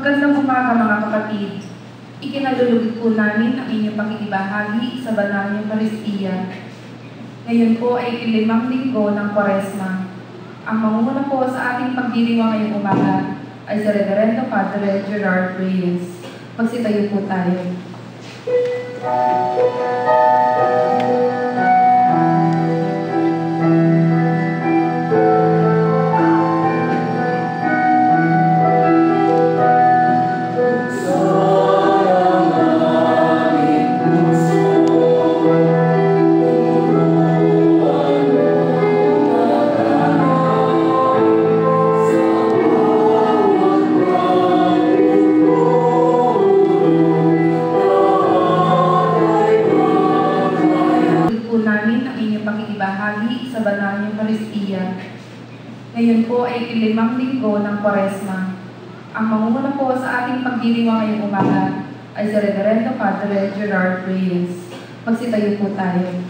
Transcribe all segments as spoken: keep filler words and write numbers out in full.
Magandang umaga mga kapatid. Ikinalulugod po namin ang inyong pakikibahagi sa banal niyong Eucharistia. Ngayon po ay ilimang linggo ng Kwaresma. Ang mangunguna po sa ating pagdiriwang ngayong umaga ay si Reverendo Padre Gerard Reyes. Magsitayo po tayo. Ngayon po ay ilimang linggo ng Kwaresma. Ang mangunguna po sa ating pagdiriwang ngayong umaga ay si Reverendo Padre Gerard Reyes. Magsitayo po tayo.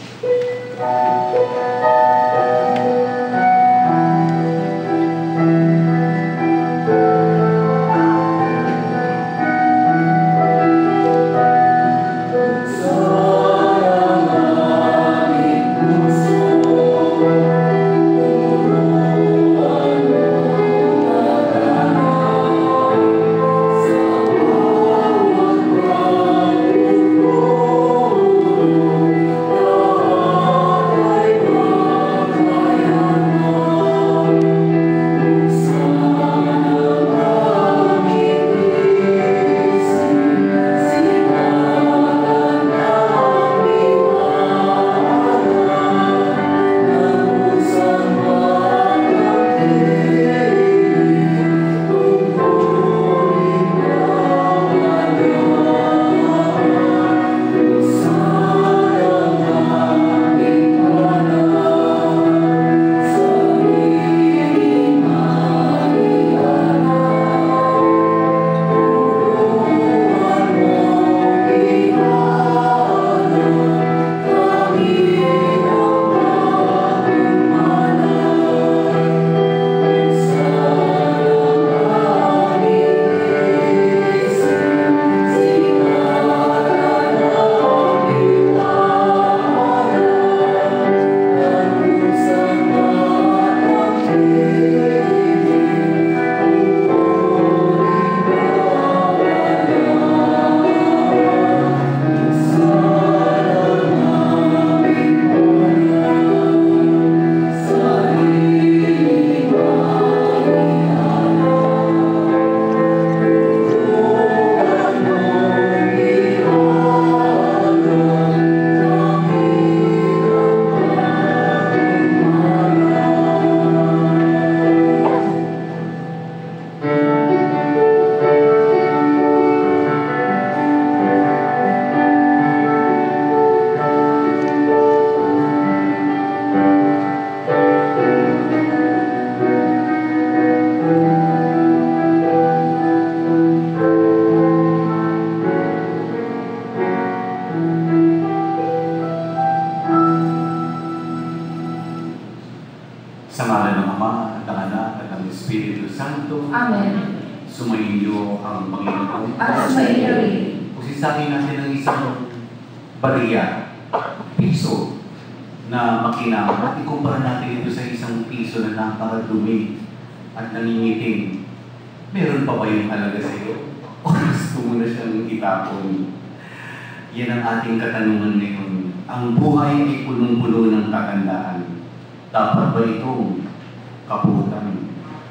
Yan ang ating katanungan ngayon. Ang buhay ay punong-puno ng kagandaan. Dapat ba itong kaputan?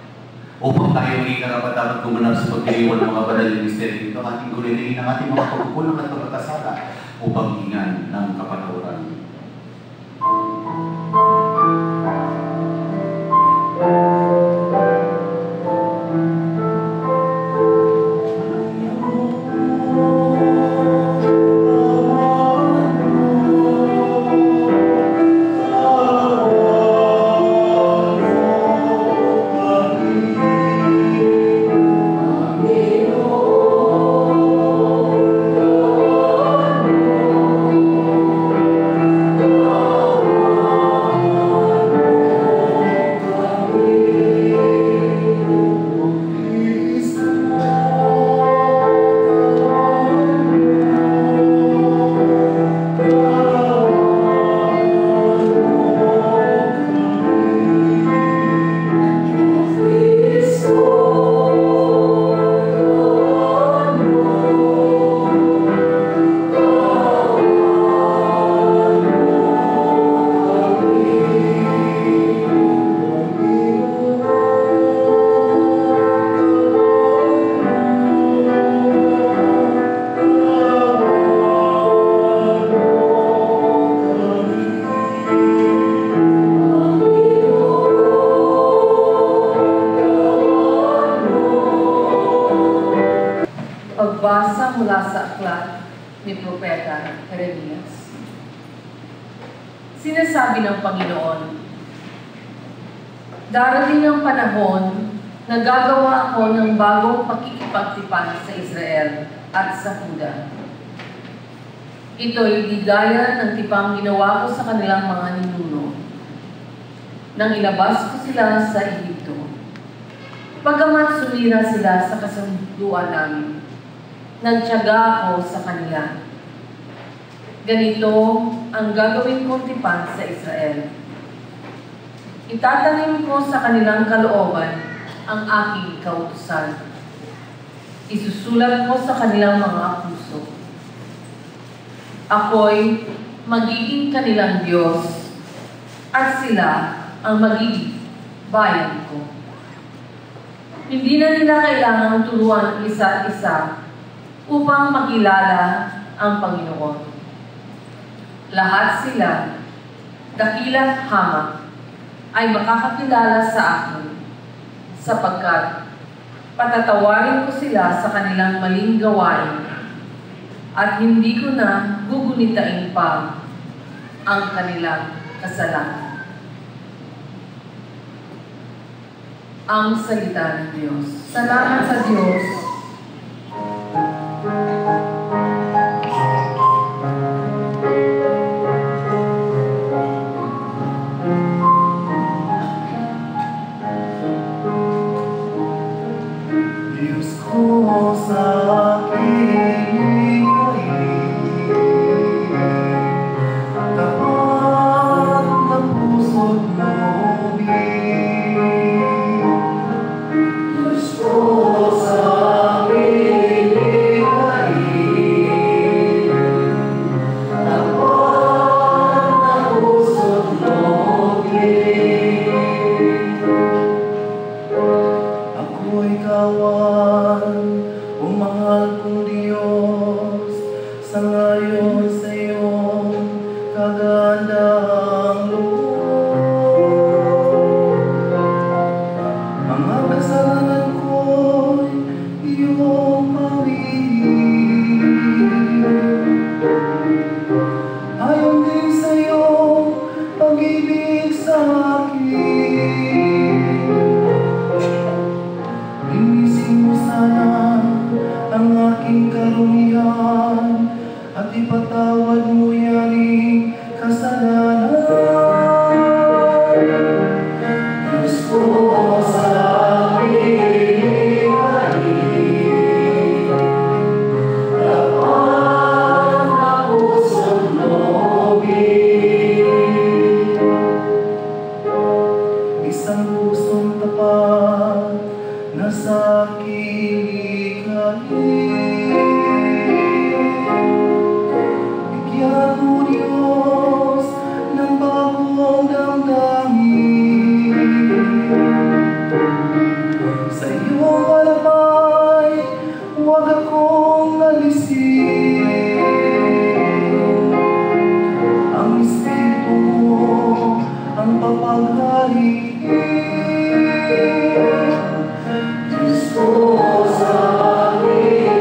Upang tayo ay karapat-dapat gumanap sa pagdiriwang ng mga banal na misteryo dito, ating gulinayin ang ating mga pagkukulang at pagkakasala upang hingan ng kapatawaran. Oh Pagbasa mula sa aklat ni Propeta Jeremias. Sinasabi ng Panginoon, darating ang panahon na gagawa ako ng bagong pakikipagtipan sa Israel at sa Huda. Ito'y di gaya ng tipang ginawa ko sa kanilang mga ninuno nang ilabas ko sila sa Ehipto. Pagamat sumira sila sa kasunduan namin, nagtiyaga ako sa kanila. Ganito ang gagawin kong tipan sa Israel. Itatanim ko sa kanilang kalooban ang aking kautusan. Isusulat ko sa kanilang mga puso. Ako'y magiging kanilang Diyos at sila ang magiging bayan ko. Hindi na nila kailangang turuan isa't isa upang makilala ang Panginoon. Lahat sila, dakila't hamak, ay makakakilala sa akin, sapagkat patatawarin ko sila sa kanilang maling gawain at hindi ko na gugunitain pa ang kanilang kasalanan. Ang salita ng Diyos. Salamat sa Diyos. Diyos ko sa aking ikay, tapat na puso't nobis. Diyos ko sa aking ikay, tapat na puso't nobis. Ako'y kawan, o mahal kong Diyos, sa ngayon sa iyong kagandahang loob. Mga kasalanan ko'y iyong pamilin. Ayon din sa iyong pag-ibig sa akin. Linisin mo sana ang aking karumihan at ipatawad mo yaning kasalanan. Diyos ko sa aking ikay, tapat na puso't nobis. Isang pusong tapat na sa aking ikay. Bigyan mo Diyos ng bagong damdamin. Sa iyong alabay, huwag akong alisin. Ang Espiritu mo ang papaghariin. Diyos ko sa aking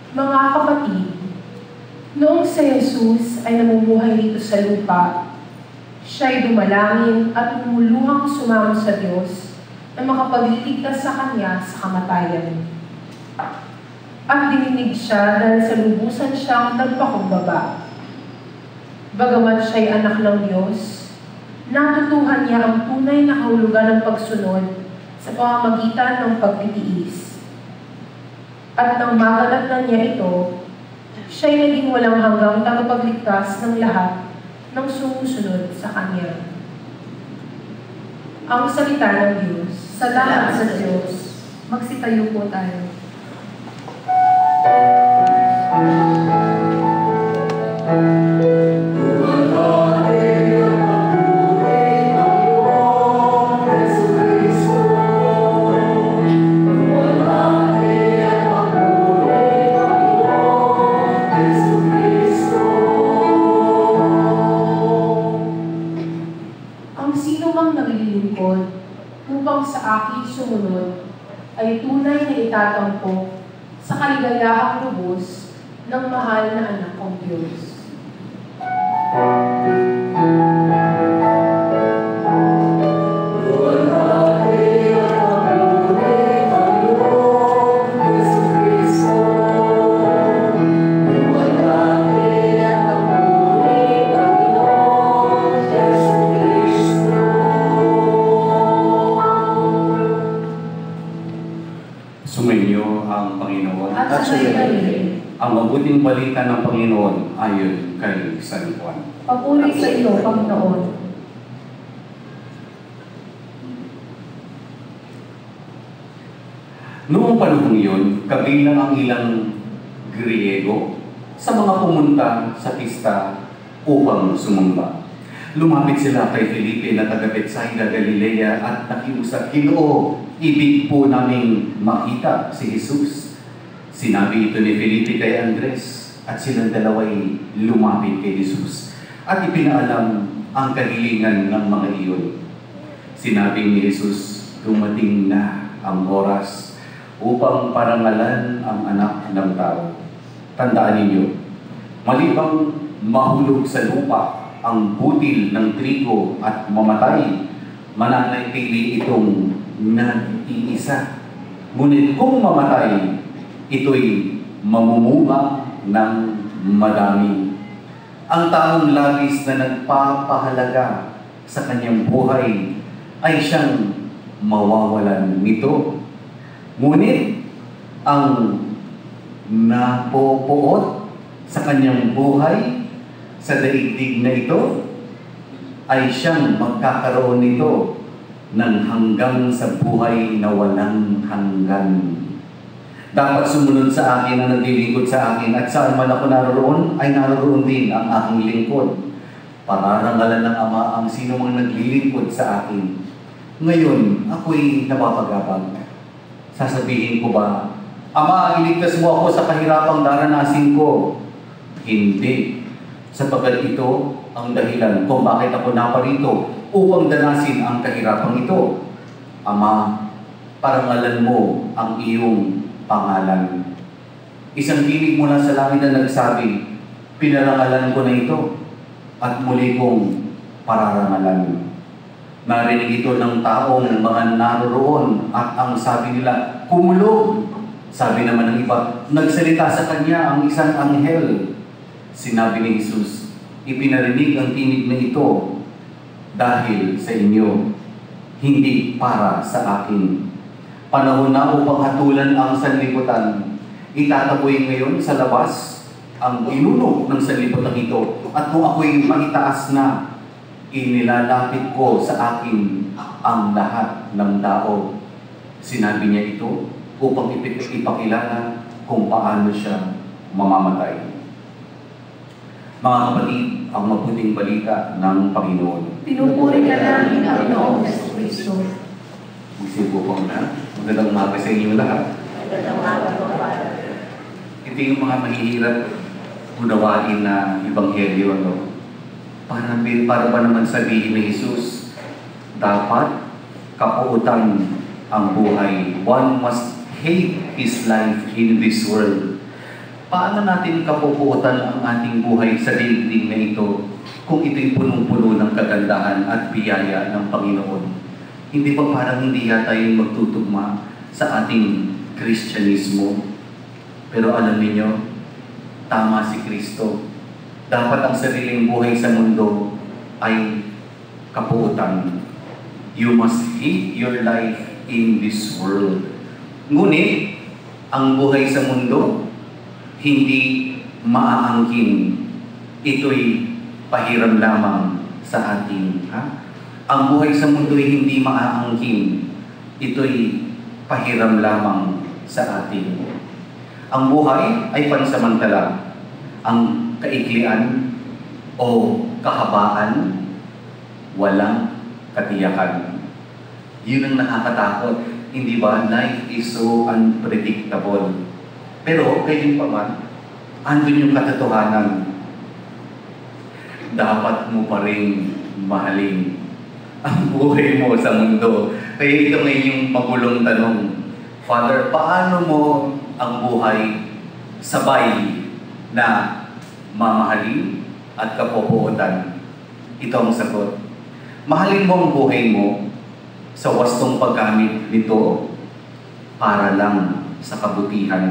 Mga kapatid, noong si Jesus ay namumuhay dito sa lupa, siya'y dumalangin at lumuluhang sumamo sa Diyos na makapagligtas sa Kanya sa kamatayan. At dininig siya dahil sa lubusan siyang nagpakumbaba. Bagamat siya'y anak ng Diyos, natutuhan niya ang tunay na kahulugan ng pagsunod sa pamamagitan ng pagtitiis. At nang maganap na niya ito, siya'y naging walang hanggang tagapagligtas ng lahat ng sumusunod sa Kanya. Ang salita ng Diyos. Salamat sa Diyos. Magsitayo po tayo. Upang sa akin sumunod ay tunay na itatampo sa kaligayahang lubos ng mahal na anak kong Diyos. Sumainyo ang Panginoon. At sa Ang mabuting balita ng Panginoon ayon kay San Juan. Papuri sa iyo, Panginoon. Noong panahon yun, kabilang ang ilang Griego sa mga pumunta sa pista upang sumamba. Lumapit sila kay Felipe na taga Betsaida, Galilea at nakiusap, "Ginoo, ibig po naming makita si Jesus." Sinabi ito ni Felipe kay Andres at silang dalaway lumapit kay Jesus at ipinaalam ang kahilingan ng mga iyon. Sinabi ni Jesus, "Dumating na ang oras upang parangalan ang anak ng tao. Tandaan ninyo, malibang mahulog sa lupa ang butil ng trigo at mamatay, mananatili itong nag-iisa. Ngunit kung mamatay, ito'y mamumunga ng madami. Ang taong labis na nagpapahalaga sa kanyang buhay ay siyang mawawalan nito. Ngunit ang napopoot sa kanyang buhay sa daigdig na ito ay siyang magkakaroon nito ng hanggang sa buhay na walang hanggan. Dapat sumunod sa akin ang naglilingkod sa akin at saan man ako naroon ay naroon din ang aking lingkod. Pararangalan ng Ama ang sino mang naglilingkod sa akin. Ngayon, ako'y napapagabang. Sasabihin ko ba, "Ama, iligtas mo ako sa kahirapang daranasin ko"? Hindi. Sapagkat ito ang dahilan kung bakit ako naparito upang danasin ang kahirapang ito. Ama, parangalan mo ang iyong pangalan. Isang tinig mula sa langit na nagsabi, "Pinarangalan ko na ito at muli kong pararangalan." Narinig ito ng taong mga naroroon at ang sabi nila, "Kumulog." Sabi naman ng iba, nagsalita sa kanya ang isang anghel. Sinabi ni Jesus, "Ipinarinig ang tinig na ito dahil sa inyo, hindi para sa akin. Panahon na upang hatulan ang sanlibutan. Itataboy ngayon sa labas ang pinuno ng sanlibutan ito. At kung ako'y maitaas na, inilalapit ko sa akin ang lahat ng tao." Sinabi niya ito upang ipakilala kung paano siya mamamatay. Mga kapatid, ang mabuting balita ng Panginoon. Pinupuri ka namin, Panginoong Jesucristo. Magsipo po na. Magandang umaga sa inyo lahat. Ito yung mga mahihirap unawain na ebanghelyo. Ano? Para, para ba naman sabihin ni Jesus, dapat kapuutan ang buhay. One must hate his life in this world. paano natin kapupuotan ang ating buhay sa daigdig na ito kung ito'y punong-puno ng kagandahan at biyaya ng Panginoon? Hindi ba parang hindi yata yung magtutugma sa ating Kristyanismo? Pero alam niyo, tama si Kristo. Dapat ang sariling buhay sa mundo ay kapuutan. You must hate your life in this world. Ngunit, ang buhay sa mundo, hindi maaangkin. Ito'y pahiram lamang sa atin. Ha? Ang buhay sa mundo ay hindi maaangkin. Ito'y pahiram lamang sa atin. Ang buhay ay pansamantala. Ang kaiklian o kahabaan, walang katiyakan. Yun ang nakakatakot. Hindi ba? Life is so unpredictable. Pero, kayo pa man, andun yung katotohanan. Dapat mo pa rin mahalin ang buhay mo sa mundo. Kaya ito ngayon yung magulong tanong. Father, paano mo ang buhay sabay na mamahalin at kapupuotan? Ito ang sagot. Mahalin mo ang buhay mo sa wastong paggamit nito para lang sa kabutihan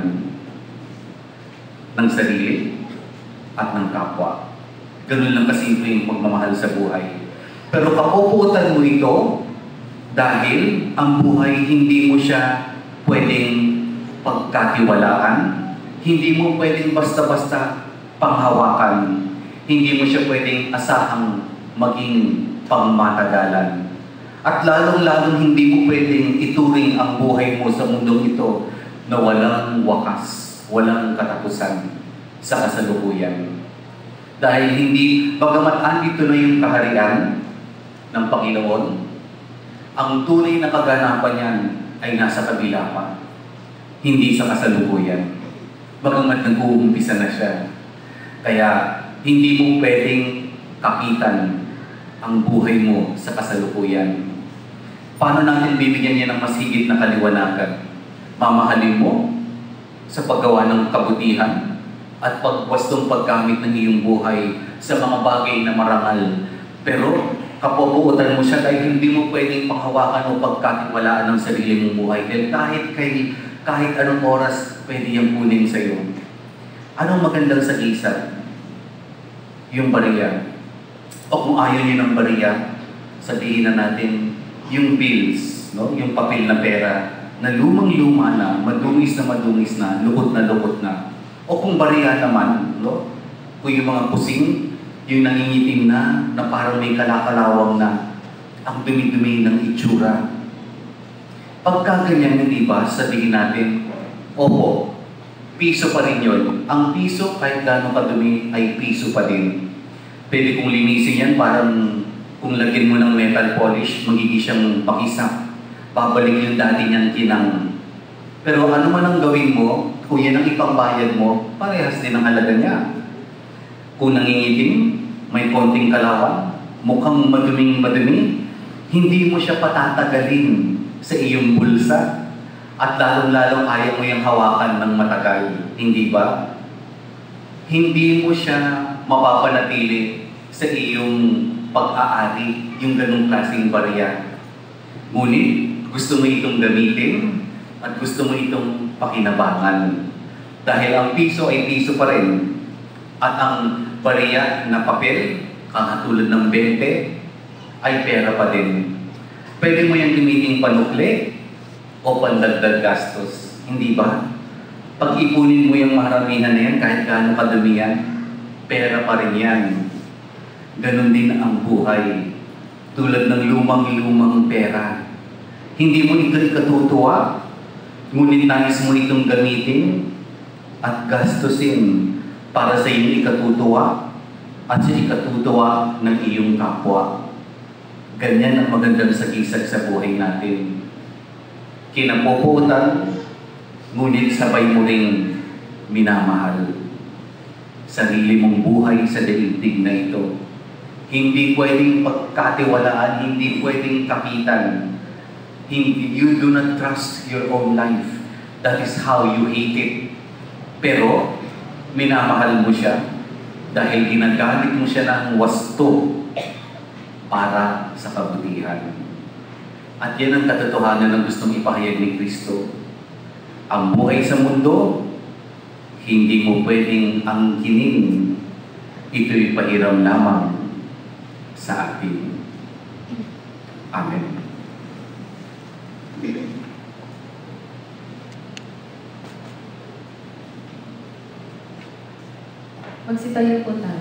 ng sarili at ng kapwa. Ganun lang kasimple yung pagmamahal sa buhay. Pero kapupuotan mo ito dahil ang buhay hindi mo siya pwedeng pagkatiwalaan, hindi mo pwedeng basta-basta panghawakan, hindi mo siya pwedeng asahang maging pangmatagalan. At lalong-lalong hindi mo pwedeng ituring ang buhay mo sa mundong ito na walang wakas, walang katapusan sa kasalukuyan. Dahil hindi, bagamat andito na yung kaharian ng Panginoon, ang tunay na kaganapan niyan ay nasa kabila pa, hindi sa kasalukuyan. Bagamat nag-uumpisa na siya. Kaya hindi mo pwedeng kapitan ang buhay mo sa kasalukuyan. Paano natin bibigyan niya ng mas higit na kaliwanagan? Mamahalin mo sa paggawa ng kabutihan at pagwastong paggamit ng iyong buhay sa mga bagay na marangal. Pero kapupuotan mo siya dahil hindi mo pwedeng panghawakan o pagkatiwalaan ng sarili mong buhay. Dahil kahit, kay, kahit anong oras pwede yung kunin sa iyo. Anong magandang sagisag? Yung bariya. O kung ayaw niyo ng bariya, sabihin na natin yung bills, no? Yung papel na pera na lumang-luma na, madungis na madungis na, lukot na lukot na. O kung bariya naman, no? Kung yung mga pusing, yung nangingitim na, na parang may kalakalawang na, ang dumi-dumi ng itsura. Pagka ganyan, hindi ba, sabihin natin, opo, piso pa rin yun. Ang piso, kahit gano'ng kadumi, ay piso pa din. Pwede kong linisin yan, parang kung lagyan mo ng metal polish, magiging siyang pakisap. Babalik yung dati niyang kinang. Pero ano man ang gawin mo, kung yan ang ipangbayad mo, parehas din ang halaga niya. Kung nangingitim, may konting kalawang, mukhang maduming madumi, hindi mo siya patatagalin sa iyong bulsa at lalong-lalong ayaw mo yung hawakan ng matagal. Hindi ba? Hindi mo siya mapapanatili sa iyong pag-aari, yung ganong klaseng barya. Ngunit, gusto mo itong gamitin at gusto mo itong pakinabangan. Dahil ang piso ay piso pa rin. At ang bariya na papel, katulad ng bente, ay pera pa din. Pwede mo yung gamitin panukli o pandagdag gastos. Hindi ba? Pag-ipunin mo yung maramihan na yan, kahit gaano kadumi yan, pera pa rin yan. Ganon din ang buhay. Tulad ng lumang-lumang pera. Hindi mo ito ikatutuwa, ngunit nais mo itong gamitin at gastusin para sa iyong ikatutuwa at sa ikatutuwa ng iyong kapwa. Ganyan ang magandang sagisag sa buhay natin. Kinapuputan, ngunit sabay mo ring minamahal. Sarili mong buhay sa daigdig na ito. Hindi pwedeng pagkatiwalaan, hindi pwedeng kapitan. Hindi, you do not trust your own life. That is how you hate it. Pero, minamahal mo siya dahil ginagamit mo siya ng wasto para sa kabutihan. At yan ang katotohanan ng gustong ipahayag ni Kristo. Ang buhay sa mundo, hindi mo pwedeng angkinin. Ito'y pahiram lamang sa atin. Amen. Magsitayo po tayo.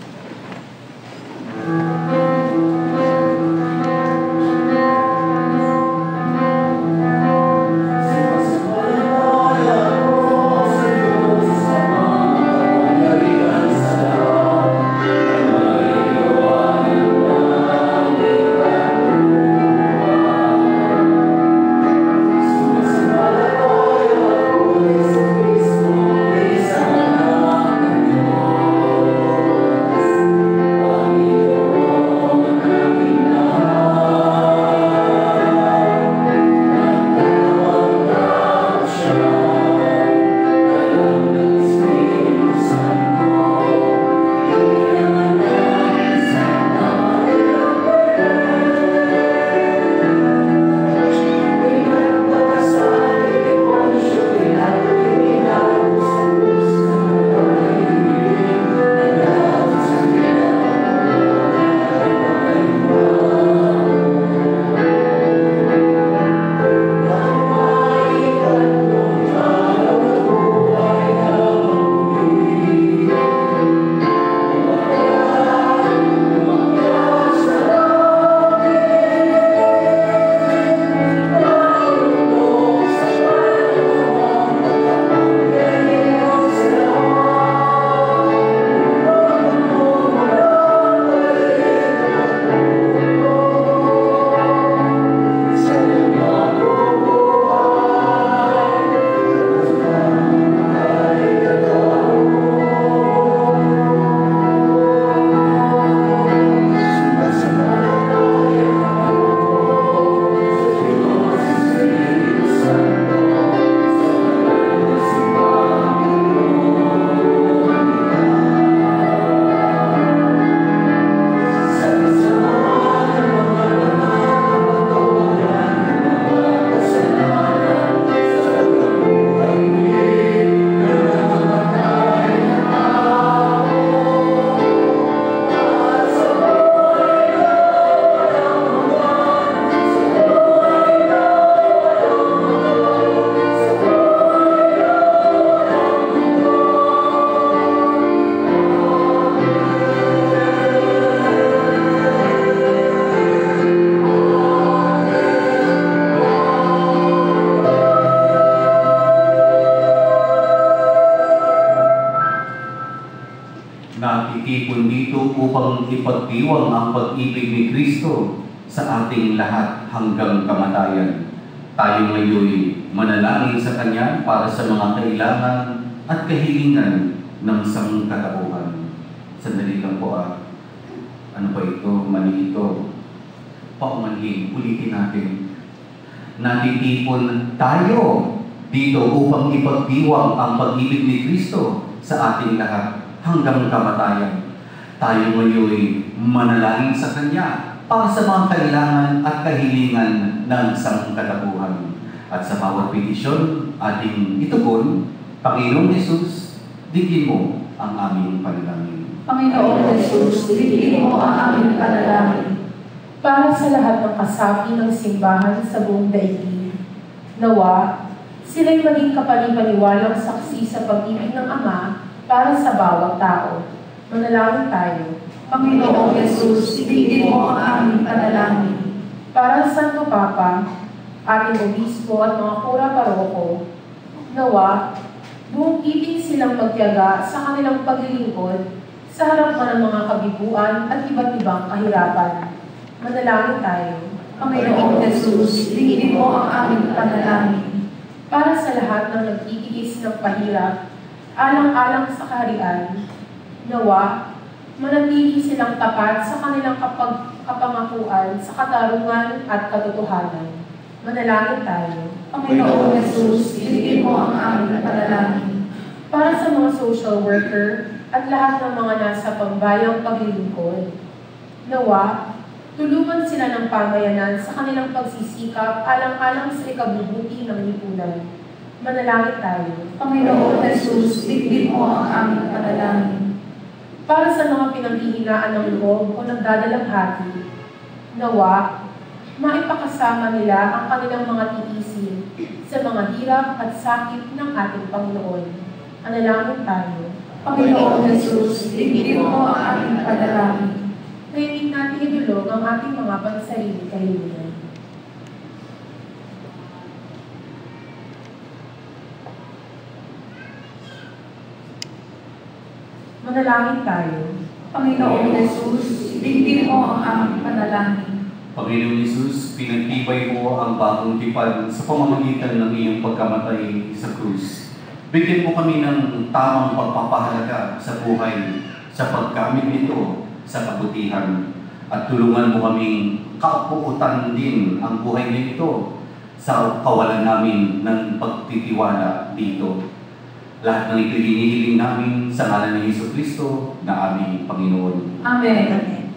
Nakikipon dito upang ipagdiwang ang pag-ibig ni Kristo sa ating lahat hanggang kamatayan. Tayo ngayon manalangin sa Kanya para sa mga kailangan at kahilingan ng sangkatauhan. Sandali lang po ah. Ano ba ito? Mali ito. Paumanhin, ulitin natin. Natitipon tayo dito upang ipagdiwang ang pag-ibig ni Kristo sa ating lahat hanggang kamatayan. Tayo ngayon manalangin sa Kanya para sa mga kailangan at kahilingan ng sangkatauhan. At sa bawat petisyon ating itugon, Panginoong Hesus, digin mo ang aming panalangin. Panginoong Hesus, digin mo ang aming panalangin. Para sa lahat ng kasapi ng simbahan sa buong daigdig, nawa, sila'y maging kapani-paniwalang saksi sa pag-ibig ng Ama para sa bawat tao. Manalangin tayo. Panginoong Hesus, digin mo ang aming panalangin. Para sa Santo Papa, ating obispo at mga kura paroko, nawa, buong ibig silang magtiyaga sa kanilang paglilingkod sa harapan ng mga kabibuan at iba't ibang kahirapan. Manalangin tayo. Panginoong Hesus, digin mo ang aming panalangin. Para sa lahat ng nagtitiis ng pahirap, alang-alang sa kaharian, nawa, manatili silang tapat sa kanilang kapag kapangakuan sa katarungan at katotohanan. Manalangin tayo. Panginoong Hesus, digin mo ang aming panalangin. Para sa mga social worker, at lahat ng mga nasa pambayang paglilingkod. Nawa, tulungan sila ng pamayanan sa kanilang pagsisikap alang-alang sa ikabubuti ng lipunan. Manalangin tayo. Panginoon Jesus, digdig mo ang aming panalangin. Para sa mga pinanghihinaan ng loob o nagdadalamhati, nawa, maipakasama nila ang kanilang mga tiisin sa mga hirap at sakit ng ating Panginoon. Manalangin tayo. Panginoon Jesus, digdig mo ang aming panalangin. Ngayon natin idulog ang ating mga pansarili kahilingan. Manalangin tayo. Panginoon Jesus, digdig mo ang aming panalangin. Panginoon Jesus, pinagtibay mo ang bagong tipan sa pamamagitan ng iyong pagkamatay sa krus. Bigyan mo kami ng tamang pagpapahalaga sa buhay, sa paggamit nito sa kabutihan. At tulungan mo kaming kapuutan din ang buhay nito sa kawalan namin ng pagtitiwala dito. Lahat ng ito hinihiling namin sa ngalan ng Jesucristo na aming Panginoon. Amen.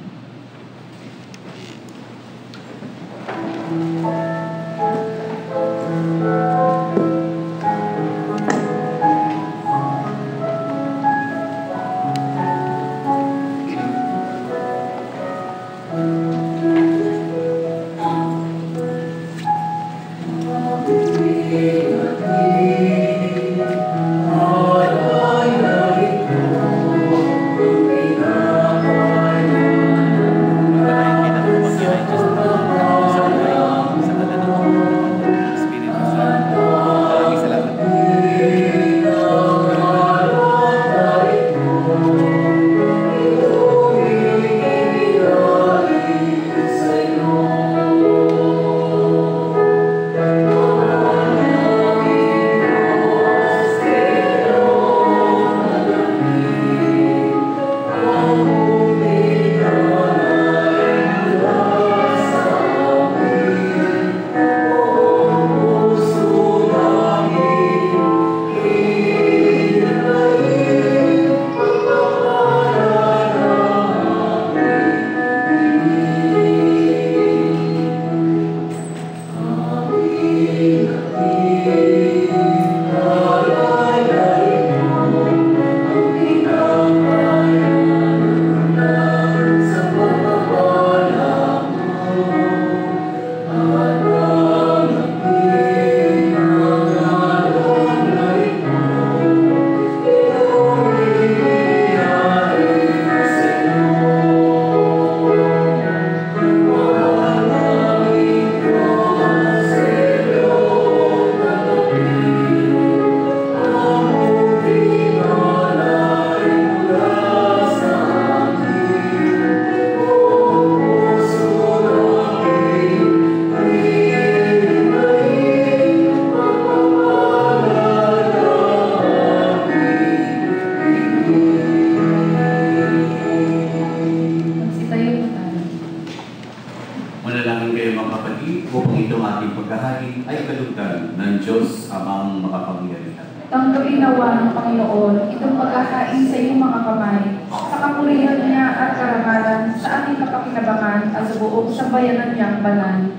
Tanggapin nawa ng Panginoon itong pagkakain sa iyong mga kamay, sa kapurihan niya at karangalan, sa ating kapakinabangan at sa buong sambayanan niyang banal.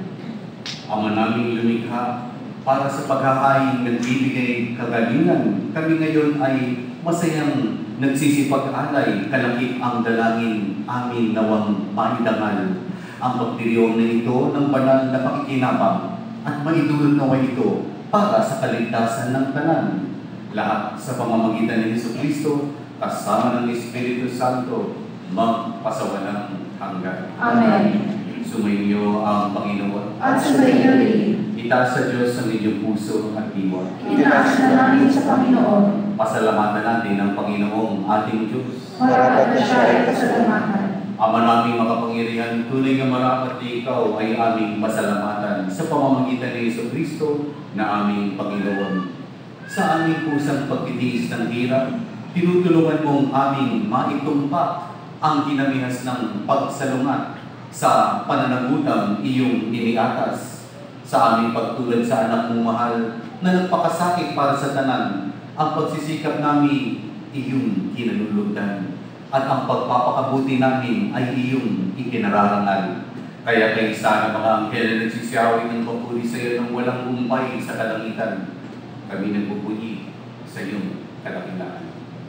Ama naming lumikha, para sa pagkakain nagbibigay kagalingan, kami ngayon ay masayang nagsisipag-alay, kalakip ang dalangin amin nawang maidangal. Ang pagtiryong na ito ng banal na pakikinabang at maidulot nawa ito para sa kaligtasan ng tanan. Lahat sa pamamagitan ni Jesucristo, kasama ng Espiritu Santo, magpasawalang hanggan. Amen. Sumainyo ang Panginoon. At sumainyo rin. Itaas sa Diyos ang inyong puso at diwa. Itinaas na namin sa Panginoon. Pasalamatan natin ang Panginoong ating Diyos. Marapat na siya ay pasalamatan. Ama naming makapangyarihan, tunay nga marapat na ikaw ay aming pasalamatan sa pamamagitan ni Jesucristo na aming Panginoon. Sa aming pusang pagtitiis ng hirap, tinutulungan mong aming maitumpak ang kinamihas ng pagsalungat sa pananagutan iyong iniatas. Sa aming pagtulad sa anak mong mahal na nagpakasakit para sa tanan, ang pagsisikap namin iyong kinalulugdan. At ang pagpapakabuti namin ay iyong ikinararangal. Kaya kayo sana mga anghel na nagsisiyawi ng papuri sa iyo ng walang umpay sa kalangitan. Kami nagpupuri sa iyong kadakilaan.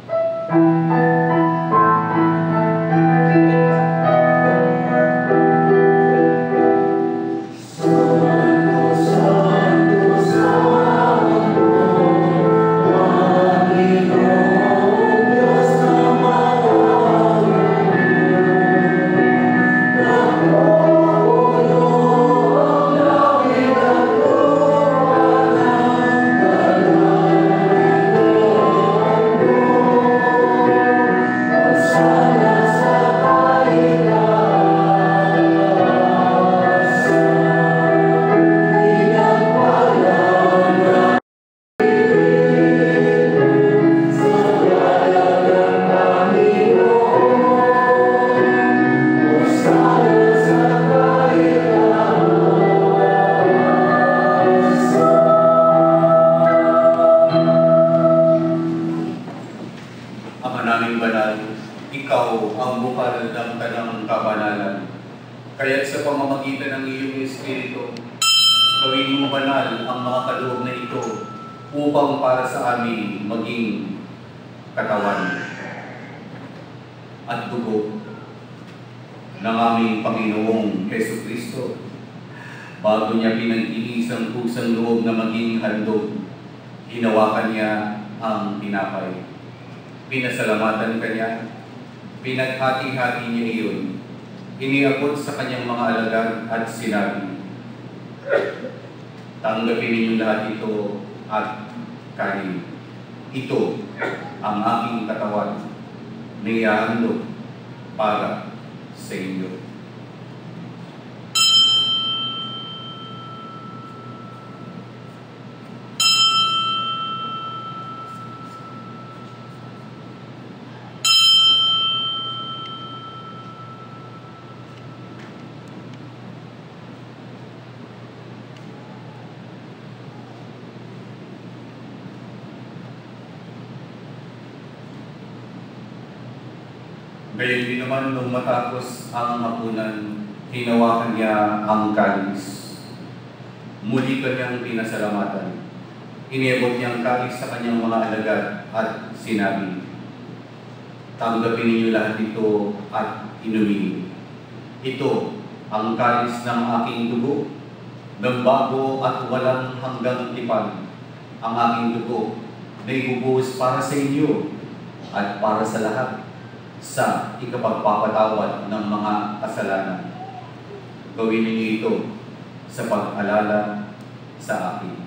Kaya't sa pamamagitan ng iyong Espiritu, gawin mo banal ang mga kaloob na ito upang para sa amin maging katawan at dugo ng aming Panginoong Jesucristo. Bago niya pinag-iis ang pusang loob na maging handog, hinawakan niya ang tinapay. Pinasalamatan kanya, pinaghati-hati niya iyon. Iniabot sa kanyang mga alagad at sinabi, tanggapin ninyo lahat ito at kanin. Ito ang aking katawan na ihahandog para sa inyo. Gayon din naman nung matapos ang hapunan, hinawakan niya ang kalis. Muli kanyang pinasalamatan. Iniabot niya ang kalis sa kanyang mga alagad at sinabi, tanggapin ninyo lahat ito at inumin. Ito ang kalis ng aking dugo, ng bago at walang hanggang tipan. Ang aking dugo na ibubuhos para sa inyo at para sa lahat sa ikapagpapatawad ng mga kasalanan. Gawin ninyo ito sa pag-alala sa akin.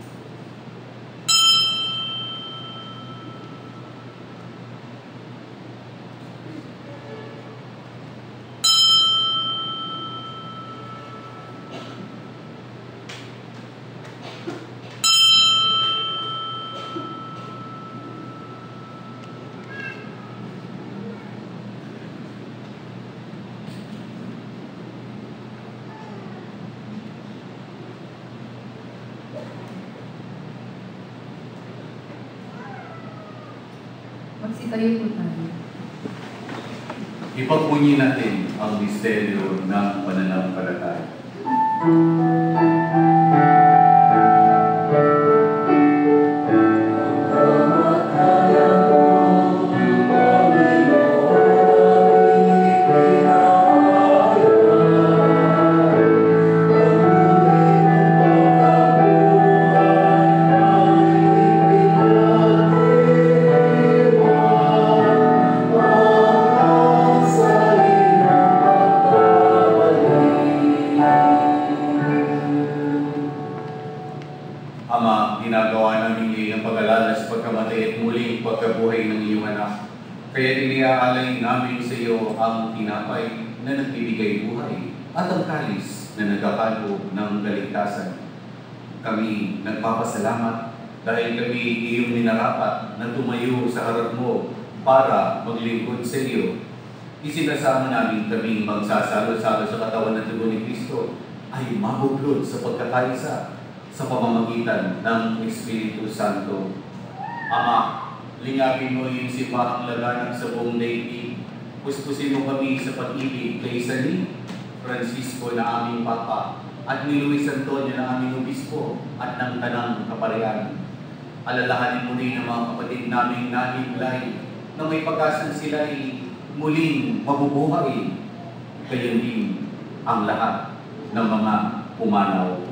Magsitayo po tayo. Ipagpunyi natin ang misteryo ng pananampalataya. Ama, ginagawa namin ngayon ang pag-alala sa pagkamatay at muling pagkabuhay ng iyong anak. Kaya iniaalay namin sa iyo ang tinapay na nagbibigay buhay at ang kalis na nagkakalo ng kaligtasan. Kami nagpapasalamat dahil kami iyong ninarapat na tumayo sa harap mo para maglingkod sa iyo. Isinasama namin kaming magsasalo-salo sa katawan ng dugo ni Kristo ay mabuklod sa pagkakaisa sa pamamagitan ng Espiritu Santo. Ama, Lingapin mo yung simbahang laganap sa buong daigdig. Puspusin mo kami sa pag-ibig kay Sani Francisco na aming Papa at ni Luis Antonio na aming Obispo at ng Tanang Kaparian. Alalahanin mo rin ang mga kapatid naming nahiblay na may pag-asang sila ay muling mabubuhay. Kayo din ang lahat ng mga pumanaw.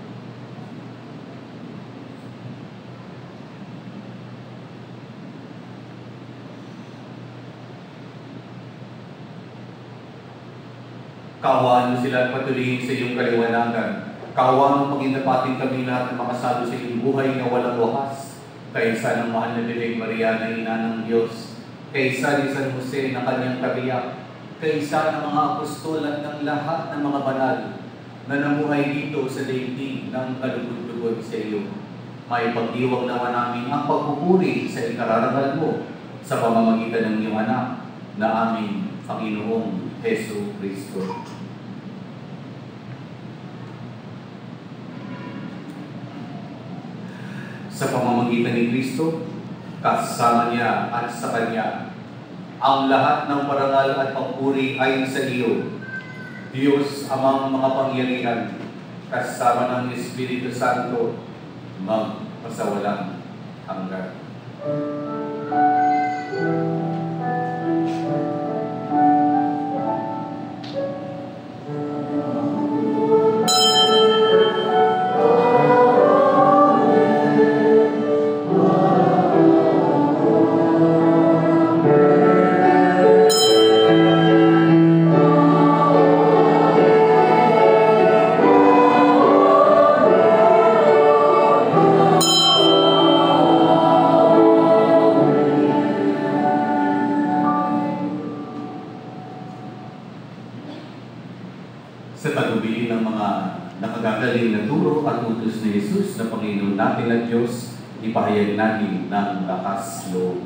Kaawaan mo sila at patuloyin sa iyong kaliwanagan. Kaawaan mo pag-inapatin kami lahat na makasalo sa iyong buhay na walang wakas. Kaysa ng mahal na Bibig Maria na ina ng Diyos. Kaysa ni San Jose na kanyang kabiyak. Kaysa ng mga apostol at ng lahat ng mga banal na namuhay dito sa daigdig ng kalugod-lugod sa iyo. May pagdiwang naman namin ang pagpupuri sa ikararangal mo sa pamamagitan ng iyong anak na aming Panginoong Hesus Kristo. Sa pamamagitan ni Kristo, kasama niya at sa Kanya, ang lahat ng parangal at papuri ay sa iyo, Diyos amang makapangyarihan, kasama ng Espiritu Santo, magpasawalang hanggan. Sa tagubilin ng mga nakagagaling na turo at utos ni Jesus na Panginoon natin at Diyos, ipahayag natin ng lakas loob.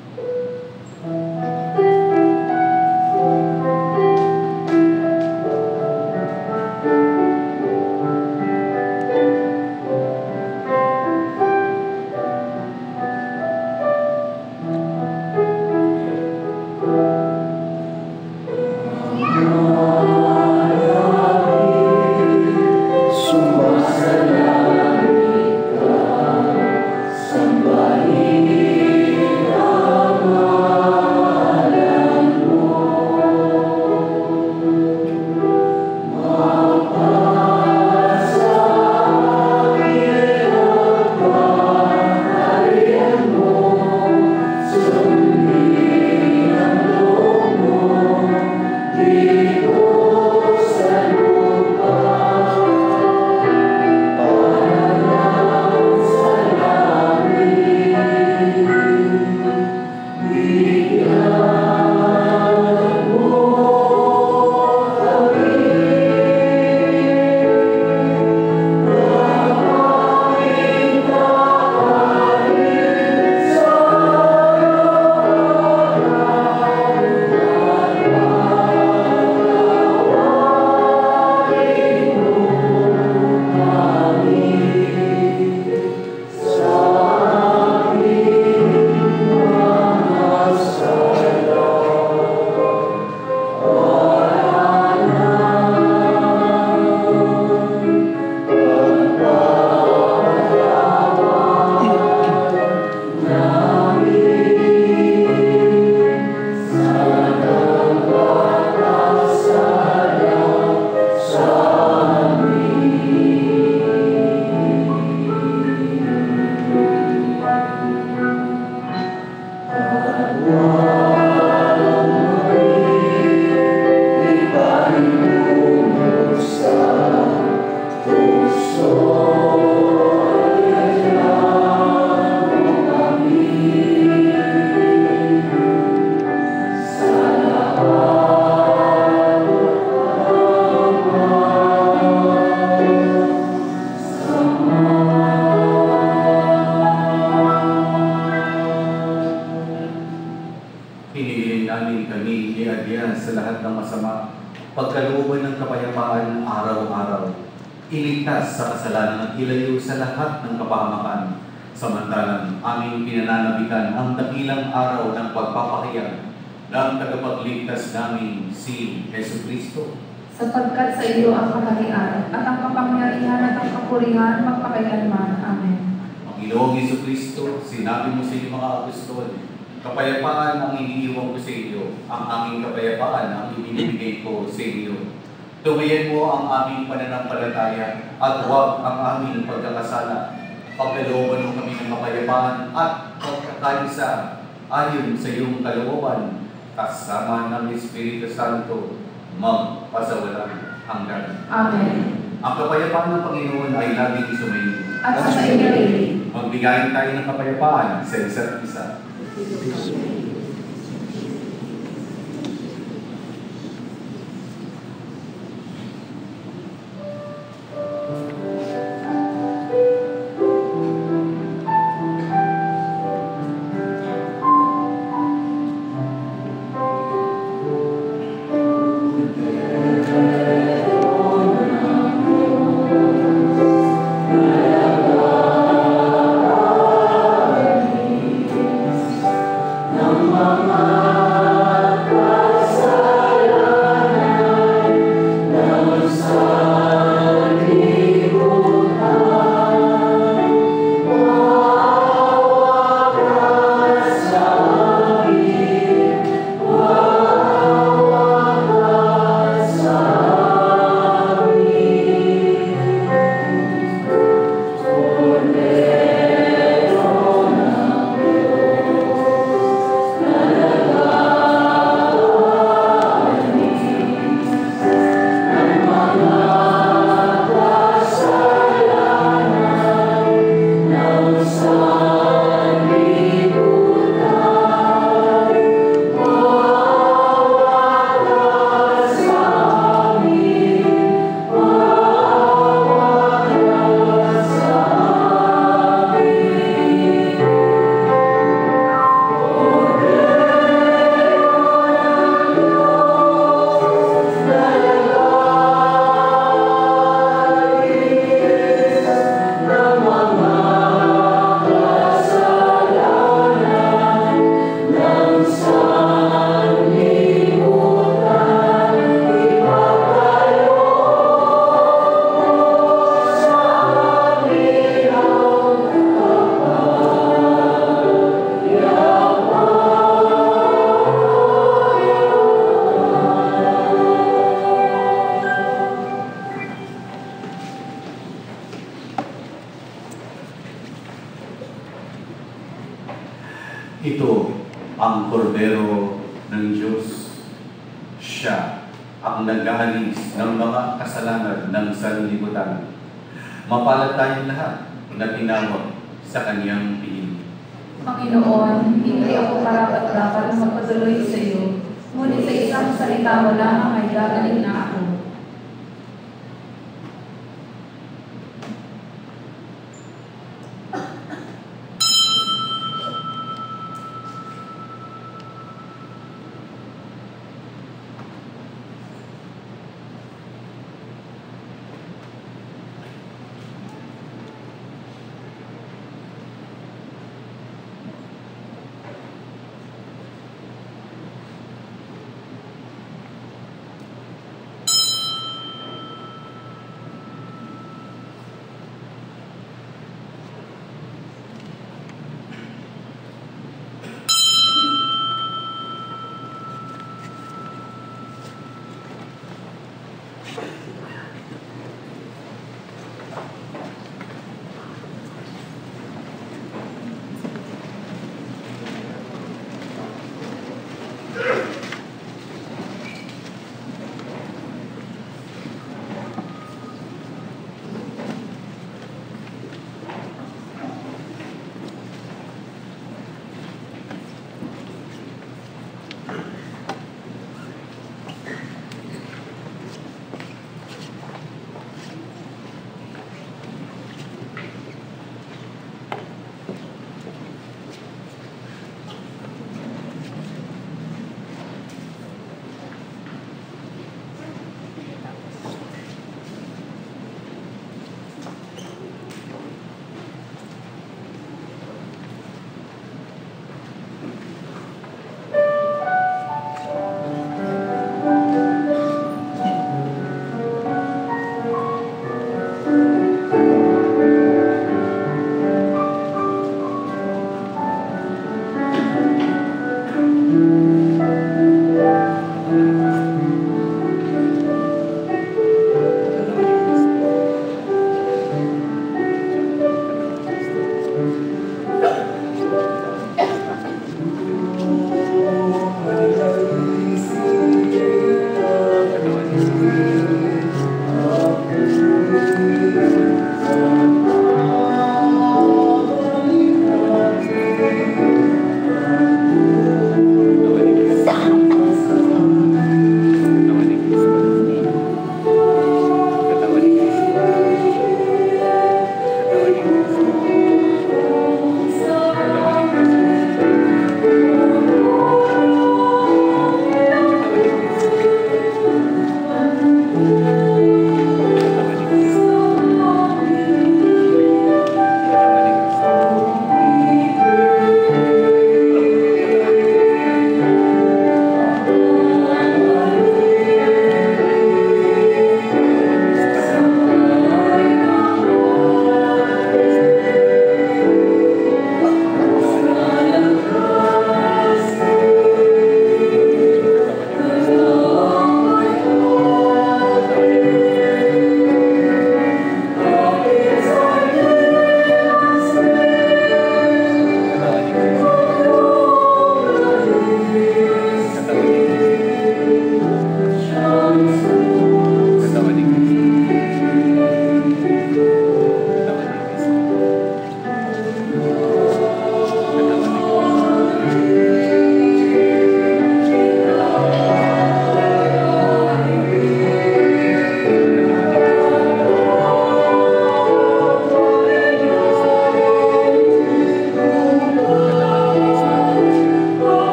Pagkalooban ng kapayapaan araw-araw, iligtas sa kasalanan at ilayo sa lahat ng kapahamakan, Samantalang aming pinananabikan ang dakilang araw ng pagpapahayag ng tagapagligtas namin si Jesucristo. Sapagkat sa iyo ang kaharian at ang kapangyarihan at ang kapurihan magpakailanman. Amen. Panginoong Jesucristo, sinabi mo sa iyong mga apostol, kapayapaan ang iniiwan ko sa iyo, ang aming kapayapaan ang ibinibigay ko sa iyo. Tumayan mo ang aming pananampalataya at huwag ang aming pagkakasala. Pagkalooban mo kami ng kapayapaan at pagkakaisa ayon sa iyong kalooban, kasama ng Espiritu Santo, magpasawalang hanggan. Amen. Ang kapayapaan ng Panginoon ay laging sumainyo. At sa iyo rin. Magbigayin tayo ng kapayapaan sa isa't isa. Ito ang kordero ng Diyos. Siya ang nag-aalis ng mga kasalanan ng sanlibutan. Mapalad tayong lahat na tinawag sa kanyang piling. Panginoon, hindi ako karapat-dapat na magpatuloy sa iyo, ngunit sa isang salita mo lamang ay gagaling na ako.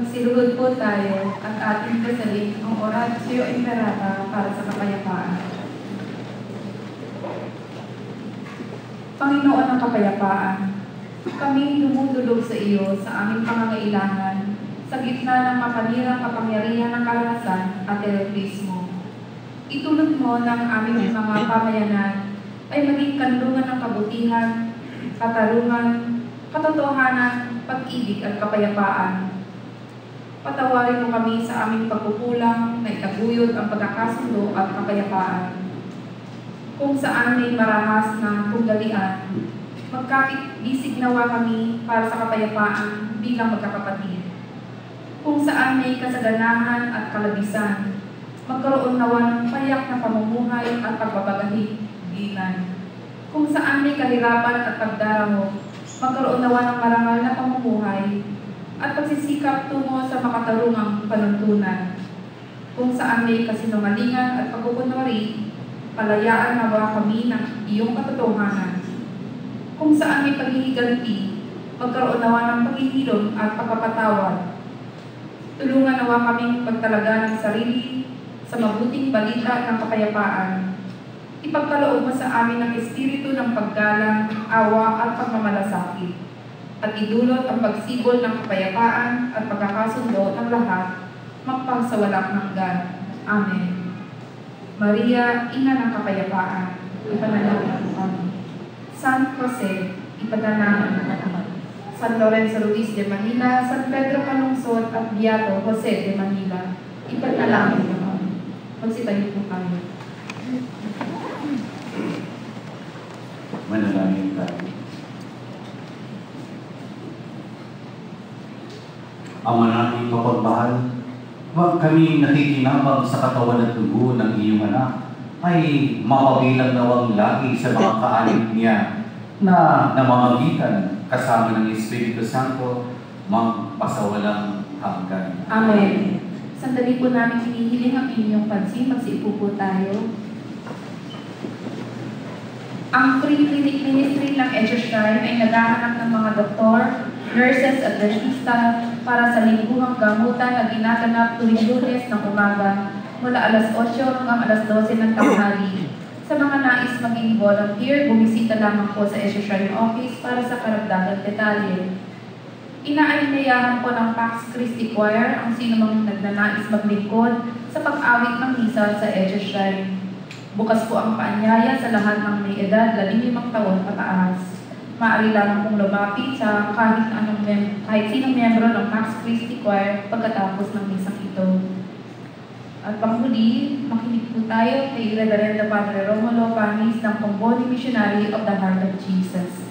Magsiluhod po tayo at ating kasalin ang Oratio Imperata para sa kapayapaan. Panginoon ng kapayapaan, kami dumudulog sa iyo sa aming pangangailangan sa gitna ng mapanirang kapangyarihan ng karahasan at terorismo. Itulot mo ng aming mga pamayanan ay maging kanlungan ng kabutihan, katarungan, katotohanan, pag-ibig at kapayapaan. Patawarin mo kami sa aming pagkukulang na itaguyod ang pagkakasundo at kapayapaan. Kung saan may marahas na tunggalian, magkapit-bisig nawa kami para sa kapayapaan bilang magkakapatid. Kung saan may kasaganahan at kalabisan, magkaroon nawa ng payak na pamumuhay at pagbabagahigilan. Kung saan may kahirapan at pagdaramo, magkaroon nawa ng marangal na pamumuhay at pagsisikap tungo sa makatarungang panuntunan. Kung saan may kasinungalingan at pagkukunwari, palayaan nawa kami ng iyong katotohanan. Kung saan may paghihiganti, magkaroon nawa ng paghihilom at pagpapatawad. Tulungan nawa kaming pagtalaga ng sarili sa mabuting balita ng kapayapaan. Ipagkaloob mo sa amin ang espiritu ng paggalang, awa at pagmamalasakit, at idulot ang pagsibol ng kapayapaan at pagkakasundo ng lahat, magpangsawalang hanggan. Amen. Maria, Ina ng Kapayapaan, ipanalangin mo kami. San Jose, ipanalangin mo kami. San Lorenzo Ruiz de Manila, San Pedro Calungsod at Beato Jose de Manila, ipanalangin mo kami. Magsitayo po tayo. Manalangin tayo. Ama namin mapagmahal, huwag kami nakikinabang sa katawan at dugo ng iyong anak, ay mapabilang nawang lagi sa mga kaalit niya na namamagitan kasama ng Espiritu Santo magpasawalang hanggan. Amen. Sandali po namin hinihiling ang inyong pansin, magsiupo po tayo. Ang Free Clinic Ministry ng Echeshire ay naghahanap ng mga doktor, nurses at dentista para sa lingguhang gamutan na ginaganap tuwing Lunes ng umaga mula alas otso hanggang alas dose ng tanghali. Sa mga nais maging volunteer, bumisita lamang po sa Echeshire Office para sa karagdagang detalye. Inaanyayahan po ng Pax Christi Choir ang sinumang nagnanais maglingkod sa pag-awit ng misa sa Echeshire. Bukas po ang paanyaya sa lahat ng may edad labing limang taon pataas. Maaari lamang pong lumapit sa kahit anong mem kahit sinong miyembro ng Pax Christi Choir pagkatapos ng misang ito. At panghuli, makinig po tayo kay Reverendo Padre Romulo Panis ng Comboni Missionary of the Heart of Jesus.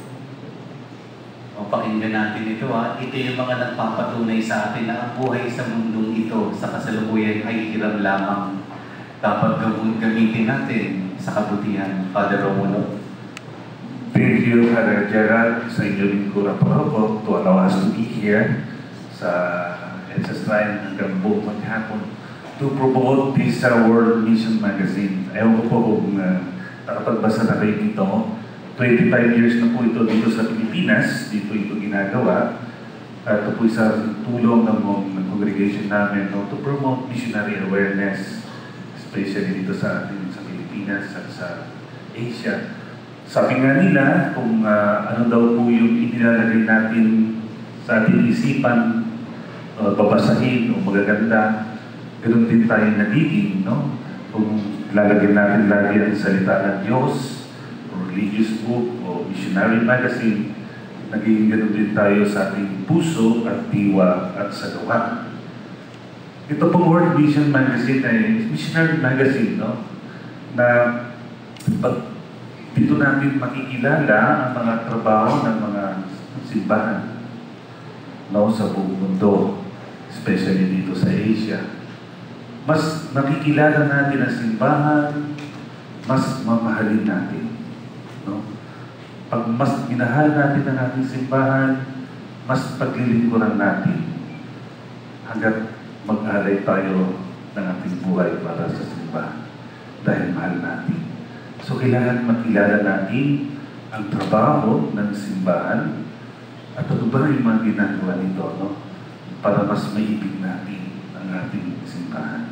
O pakinggan natin ito ha. Ito yung mga nagpapatunay sa atin na ang buhay sa mundong ito sa kasalukuyan ay hirap lamang. Dapat gamitin natin sa kabutihan. Father Romulo. Thank you, Father Gerald, sa inyong lingkurang pagkakot to allow us to be here sa N S S Shrine hanggang buong maghapon to promote this uh, World Mission Magazine. Ayaw ko po kung uh, nakapagbasa na kayo dito. twenty-five years na po ito dito sa Pilipinas. Dito ito ginagawa. Uh, ito po isa tulong ng, ng congregation namin no, to promote missionary awareness, especially dito sa atin sa Pilipinas at sa Asia. Sabi nga nila, kung uh, ano daw po yung inilalagay natin sa ating isipan, uh, babasahin o magaganda, ganoon din tayo nagiging, no? Kung lalagyan natin lagi ang salita ng Diyos, o religious book, o missionary magazine, nagiging ganoon din tayo sa ating puso at diwa at sa gawa. Ito pong World Mission Magazine ay missionary magazine, no? Na pag dito natin makikilala ang mga trabaho ng mga simbahan, no, sa buong mundo, especially dito sa Asia. Mas nakikilala natin ang simbahan, mas mamahalin natin. No? Pag mas minahal natin ang ating simbahan, mas paglilingkuran natin hanggat mag-alay tayo ng ating buhay para sa simbahan dahil mahal natin. So, kailangan makilala natin ang trabaho ng simbahan at ano ba yung mga ginagawa nito, no? para mas maibig natin ang ating simbahan.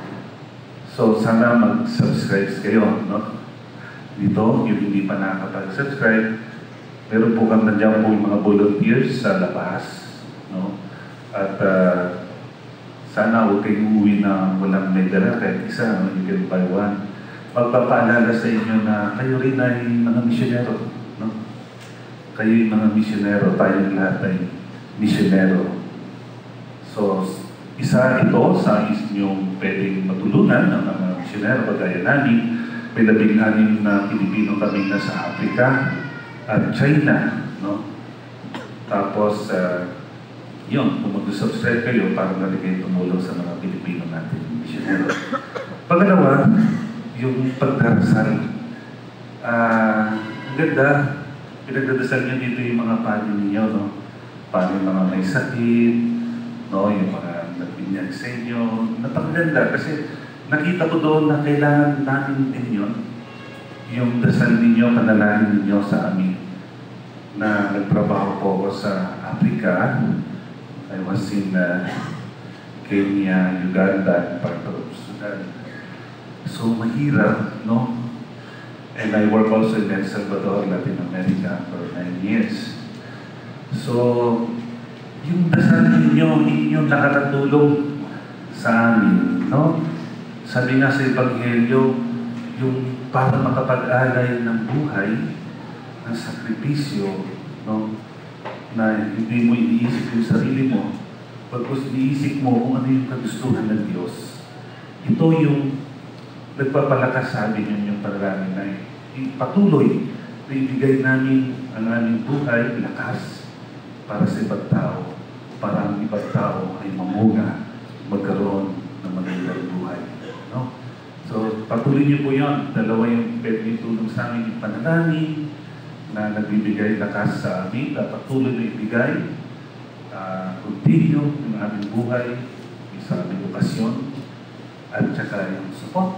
So, sana mag-subscribe kayo, no? Dito, yung hindi pa nakapag-subscribe, meron po kami nandiyan po yung mga volunteers sa labas, no? At uh, sana huwag kayong uwi na walang may dala, kahit isa, no? You can buy one. Magpapaalala sa inyo na kayo rin ay mga misyonero, no? Kayo yung mga misyonero, tayong lahat ay misyonero. So, isa ito sa inyong pwedeng matulungan ng mga misyonero kagaya namin. May labing-anim na Pilipino kami na sa Africa at China, no? Tapos, uh, yun, kung mag-subscribe kayo para na rin kayo tumulong sa mga Pilipino natin misyonero. Pangalawa, yung pagdarasal. Ah, uh, ang ganda, pinagdadasal nyo dito yung mga pari ninyo, no? Paano yung mga may sakit, no? Yung mga nagbinyag sa inyo. Napakaganda kasi nakita ko doon na kailangan natin din yun. Yung dasal ninyo, panalangin ninyo sa amin. Na nagtrabaho po ako sa Africa. I was in uh, Kenya, Uganda, part of Sudan. So mahirap, no? And I work also in El Salvador, Latin America for nine years. So, yung dasal ninyo, inyong nakakatulong sa amin, no? Sabi nga sa Ebanghelyo, yung para makapag-alay ng buhay, ng sakripisyo, no? Na hindi mo iniisip yung sarili mo, pagkos iniisip mo kung ano yung kagustuhan ng Diyos. Ito yung nagpapalakas sa amin yung, yung panalangin na patuloy na ibigay namin ang aming buhay, lakas, para sa ibang tao, para ang ibang tao ay mamunga, magkaroon ng magandang buhay. No? So, patuloy niyo po yun. Dalawa yung pwede tulong sa amin, yung panalangin na nagbibigay lakas sa amin, na patuloy na ibigay, uh, continue yung aming buhay, yung sa aming okasyon, at saka yung support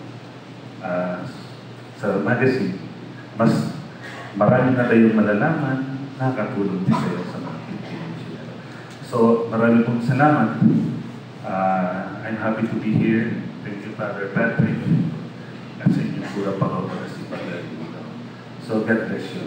uh, sa magazine. Mas marami na kayong malalaman, nakatulong din kayo sa mga Pilipino. So, marami pong salamat. Uh, I'm happy to be here. Thank you, Father Patrick. At sa inyong pura pa ako para si Father Lino. So, God bless you.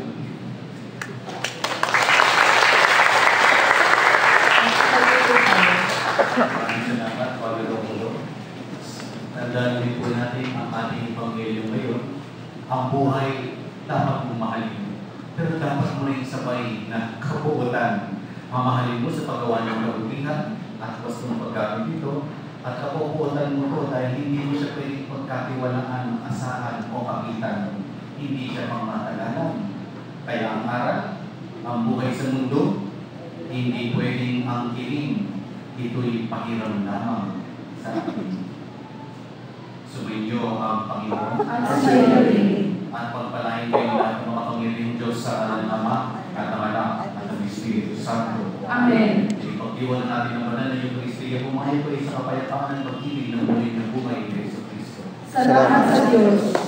Maraming salamat, Father Romulo. Tandaan din po natin ang ating Ebanghelyo ngayon. Ang buhay dapat mong mahalin. Pero dapat mo na isabay na kapuutan. Mamahalin mo sa paggawa ng kabutihan at gusto mong paggamit dito. At kapuutan mo to dahil hindi mo siya pwedeng pagkatiwalaan, asahan o kapitan. Hindi siya pangmatagalan. Kaya ang aral, ang buhay sa mundo, hindi pwedeng ang kiling. Ito'y pakiram lamang sa atin. Sumainyo ang Panginoon. At pagpalain kayo lahat ng makapangyarihang Diyos sa alam ng Ama, at ng Anak, at ng Espiritu Santo. Amen. Ipagdiwan natin ang banal na Eucharistia, pumahay ko sa kapayapaan ng pag-ibig ng buhay ng buhay ni Jesu Cristo. Salamat sa Diyos.